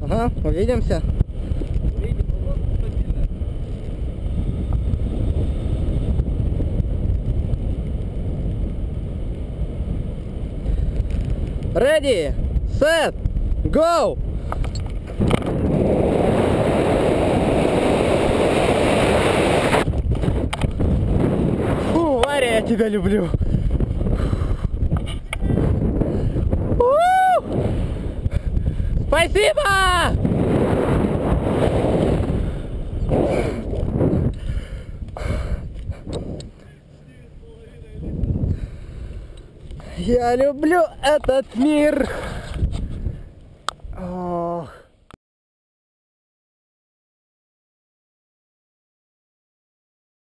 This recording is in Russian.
Ага, увидимся. Ready, set, go! Фу, Варя, я тебя люблю. Спасибо! Я люблю этот мир.